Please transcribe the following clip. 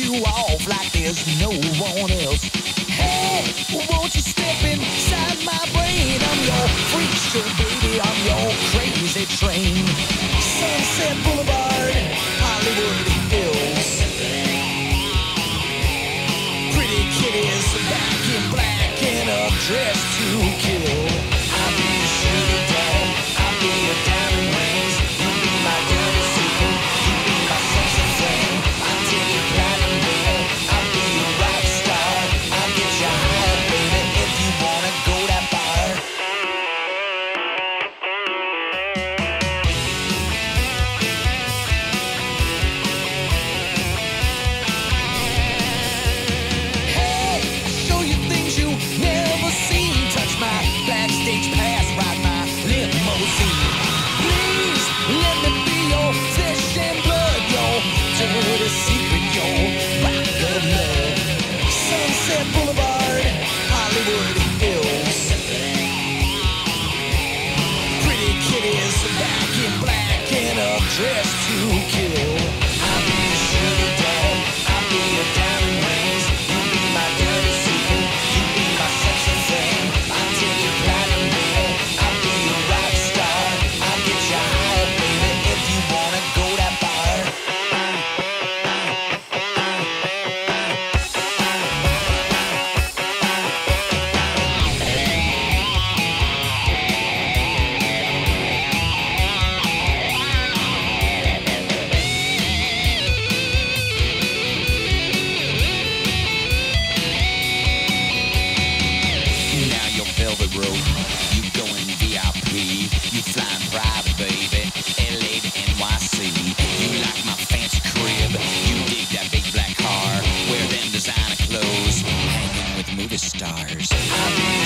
you off like there's no one else. Hey, won't you step inside my brain? I'm your freak show, baby, I'm your crazy train. Sunset Boulevard, Hollywood Hills. Pretty kitties back in black and a dress to kill. I'll be your sugar dog, I'll be your diamond rings. You be my dirty secret, you be my sexy flame. I'll take your platinum bill, I'll be your rock star. I'll get you high, baby, if you wanna go that far. Hey, show you things you never seen. Touch my backstage pass, ride my limousine. Please let me be your flesh and blood, your dirty secret, your rock of love. Sunset Boulevard, Hollywood Hills. Pretty kitties back in black and a dress to kill. I'll be your sugar dog, I'll be your diamond rings. You be my dirty secret, you be my sexy flame. I'll take your platinum bill, I'll be your rock star. I'll get you high, baby, if you wanna go that far. Now your velvet rope, you going VIP, you flying private, baby, LA to NYC. You like my fancy crib, you dig that big black car, wear them designer clothes, hanging with movie stars. I'll be